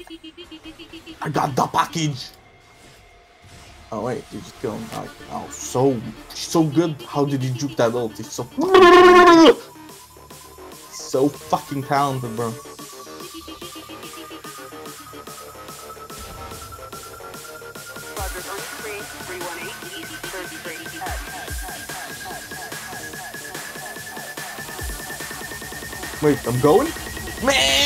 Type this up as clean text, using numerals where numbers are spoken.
I got the package. Oh wait, you just killed him. Oh, so good. How did you juke that ult? It's so fucking talented, bro. Wait, I'm going? Man!